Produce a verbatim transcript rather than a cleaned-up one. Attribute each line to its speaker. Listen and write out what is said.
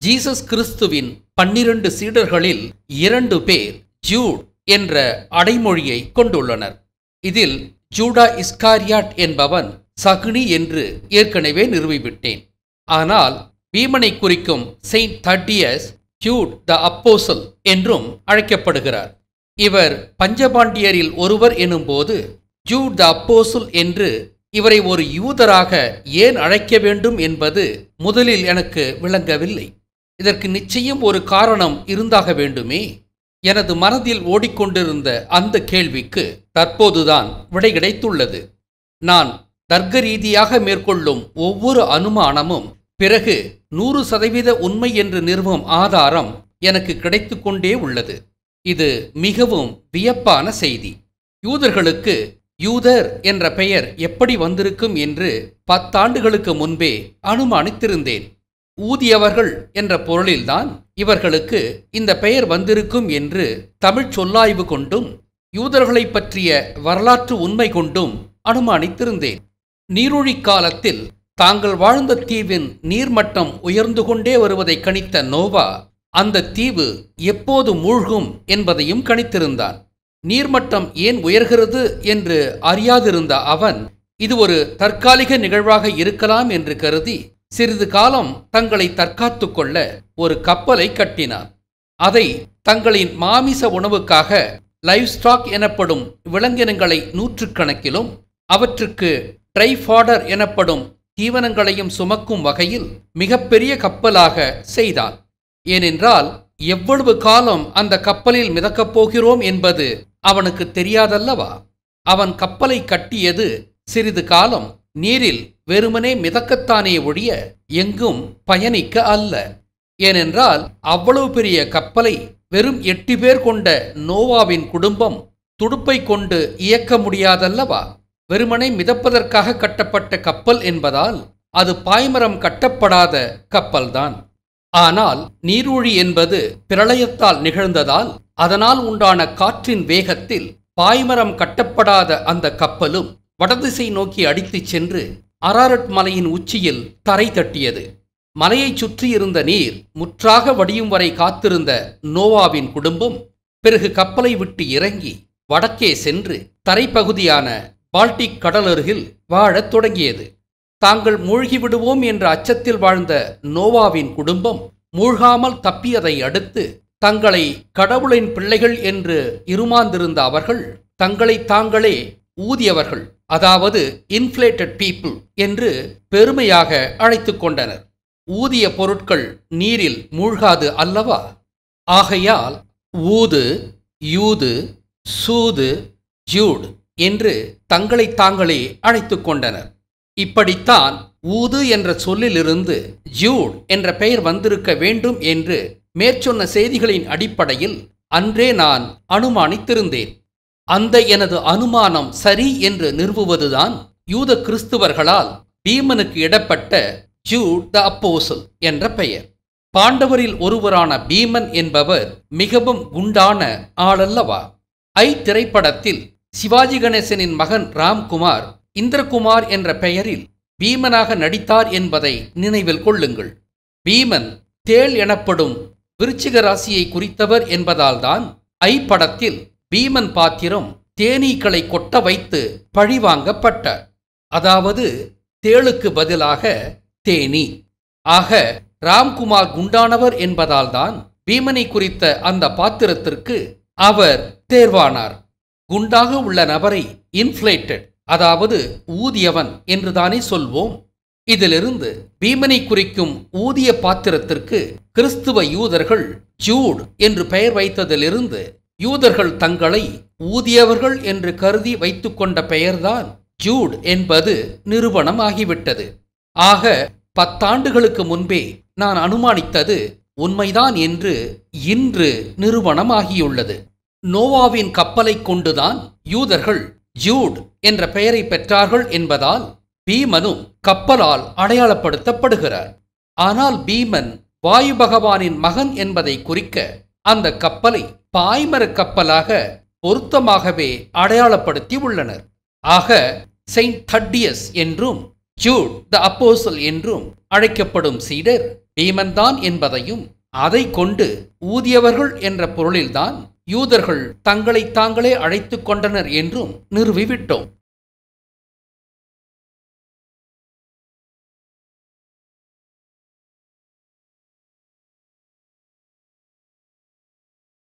Speaker 1: Jesus கிறிஸ்துவின் பன்னிரண்டு சீடர்களில் இரண்டு பேர் ஜூட் என்ற அடைமொழியை கொண்டுள்ளனர். இதில் ஜூடா இஸ்காரியாட் என்பவன் சகுனி என்று ஏற்கனவே நிறுவிவிட்டேன். ஆனால் பீமனை குறிக்கும் Saint Thaddeus Jude the apostle என்றும் அழைக்கப்படுகிறார். இவர் பஞ்சபாண்டியரில் ஒருவர் எனும்போது ஜூட் த அப்போசல் என்று இவரை ஒரு யூதராக ஏன் அழைக்க வேண்டும் என்பது முதலில் எனக்கு விளங்கவில்லை. இதற்கு நிச்சயம் ஒரு காரணம் இருந்தாக வேண்டுமே. எனது மனதில் ஓடிக்கொண்டிருந்த அந்த கேள்விக்கு தற்போதுதான் விடை கிடைத்துள்ளது. நான் தர்க்க ரீதியாக மேற்கொள்ளும் ஒவ்வொரு அனுமானமும் பிறகு நூறு சதவீத உண்மை என்று நிறுவும் ஆதாரம் எனக்கு கிடைத்து கொண்டே உள்ளது. இது மிகவும் வியப்பான செய்தி. யூதர்களுக்கு யூதர் என்ற பெயர் எப்படி வந்திருக்கும் என்று பத்தாண்டுகளுக்கு முன்பே அனுமானித்திருந்தேன். ஊதியவர்கள் என்ற பொருளில்தான் இவர்களுக்கு இந்த பெயர் வந்திருக்கும் என்று தமிழ் சொல்லாய்வு கொண்டும் யூதர்களை பற்றிய வரலாற்று உண்மை கொண்டும் அனுமானித்திருந்தேன். நீரொழி காலத்தில் தாங்கள் வாழ்ந்த தீவின் நீர்மட்டம் உயர்ந்து கொண்டே வருவதை கணித்த நோவா அந்த தீவு எப்போது மூழ்கும் என்பதையும் கணித்திருந்தான். நீர்மட்டம் ஏன் உயர்கிறது என்று அறியாதிருந்த அவன் இது ஒரு தற்காலிக நிகழ்வாக இருக்கலாம் என்று கருதி சிறிது காலம் தங்களை தற்காத்து கொள்ள ஒரு கப்பலை கட்டினான். அதை தங்களின் மாமிச உணவுக்காக லைவ் ஸ்டாக் எனப்படும் விலங்கினங்களை நூற்றுக்கணக்கிலும் அவற்றுக்கு ட்ரை ஃபாடர் எனப்படும் தீவனங்களையும் சுமக்கும் வகையில் மிகப்பெரிய கப்பலாக செய்தான். ஏனென்றால் எவ்வளவு காலம் அந்த கப்பலில் மிதக்கப் போகிறோம் என்பது அவனுக்கு தெரியாதல்லவா. அவன் கப்பலை கட்டியது சிறிது காலம் நீரில் வெறுமனே மிதக்கத்தானே ஒழிய எங்கும் பயணிக்க அல்ல. ஏனென்றால் அவ்வளவு பெரிய கப்பலை வெறும் எட்டு பேர் கொண்ட நோவாவின் குடும்பம் துடுப்பை கொண்டு இயக்க முடியாதல்லவா. வெறுமனே மிதப்பதற்காக கட்டப்பட்ட கப்பல் என்பதால் அது பாய்மரம் கட்டப்படாத கப்பல்தான். ஆனால் நீரூழி என்பது பிரளயத்தால் நிகழ்ந்ததால் அதனால் உண்டான காற்றின் வேகத்தில் பாய்மரம் கட்டப்படாத அந்த கப்பலும் வடதிசை நோக்கி அடித்துச் சென்று அராரட் மலையின் உச்சியில் தரை தட்டியது. மலையைச் சுற்றியிருந்த நீர் முற்றாக வடியும் வரை காத்திருந்த நோவாவின் குடும்பம் பிறகு கப்பலை விட்டு இறங்கி வடக்கே சென்று தரைப்பகுதியான பால்டிக் கடலருகில் வாழத் தொடங்கியது. தாங்கள் மூழ்கிவிடுவோம் என்ற அச்சத்தில் வாழ்ந்த நோவாவின் குடும்பம் மூழ்காமல் தப்பியதை அடுத்து தங்களை கடவுளின் பிள்ளைகள் என்று இருமாந்திருந்த அவர்கள் தங்களை தாங்களே ஊதியவர்கள், அதாவது இன்ஃப்ளேட்டட் பீப்புள் என்று பெருமையாக அழைத்து கொண்டனர். ஊதிய பொருட்கள் நீரில் மூழ்காது அல்லவா. ஆகையால் ஊது, யூது, சூது, ஜூட் என்று தங்களை தாங்களே அழைத்து கொண்டனர். இப்படித்தான் ஊது என்ற சொல்லிலிருந்து ஜூட் என்ற பெயர் வந்திருக்க வேண்டும் என்று மேற்சொன்ன செய்திகளின் அடிப்படையில் அன்றே நான் அனுமானித்திருந்தேன். அந்த எனது அனுமானம் சரி என்று நிறுவுவதுதான் யூத கிறிஸ்துவர்களால் பீமனுக்கு இடப்பட்ட ஜூட் த அப்போசல் என்ற பெயர். பாண்டவரில் ஒருவரான பீமன் என்பவர் மிகவும் குண்டான ஆளல்லவா. ஐ திரைப்படத்தில் சிவாஜி கணேசனின் மகன் ராம்குமார் இந்திரகுமார் என்ற பெயரில் பீமனாக நடித்தார் என்பதை நினைவில் கொள்ளுங்கள். பீமன் தேள் எனப்படும் விருச்சிக ராசியை குறித்தவர் என்பதால்தான் ஐ படத்தில் பீமன் பாத்திரம் தேனீக்களை கொட்ட வைத்து பழிவாங்கப்பட்டார். அதாவது தேளுக்கு பதிலாக தேனீ. ஆக ராம்குமார் குண்டானவர் என்பதால்தான் பீமனை குறித்த அந்த பாத்திரத்திற்கு அவர் தேர்வானார். குண்டாக உள்ள நபரை இன்ஃப்ளேட்டட், அதாவது ஊதியவன் என்றுதானே சொல்வோம். இதிலிருந்து பீமனை குறிக்கும் ஊதிய பாத்திரத்திற்கு கிறிஸ்துவ யூதர்கள் ஜூட் என்று பெயர் வைத்ததிலிருந்து யூதர்கள் தங்களை ஊதியவர்கள் என்று கருதி வைத்துக்கொண்ட பெயர்தான் ஜூட் என்பது நிரூபணம் ஆகிவிட்டது. ஆக பத்தாண்டுகளுக்கு முன்பே நான் அனுமானித்தது உண்மைதான் என்று இன்று நிரூபணம் ஆகியுள்ளது. நோவாவின் கப்பலை கொண்டுதான் யூதர்கள் ஜூட் என்ற பெயரை பெற்றார்கள் என்பதால் பீமனும் கப்பலால் அடையாளப்படுத்தப்படுகிறார். ஆனால் பீமன் வாயு பகவானின் மகன் என்பதை குறிக்க அந்த கப்பலை பாய்மர கப்பலாக பொருத்தமாகவே அடையாளப்படுத்தி உள்ளனர். ஆக செயின்ட் தட்டியஸ் என்றும் ஜூட் த அப்போசல் என்றும் அழைக்கப்படும் சீடர் பீமன்தான் என்பதையும் அதை கொண்டு ஊதியவர்கள் என்ற பொருளில்தான் யூதர்கள் தங்களை தாங்களே அழைத்துக் கொண்டனர் என்றும் நிறுவிவிட்டோம்.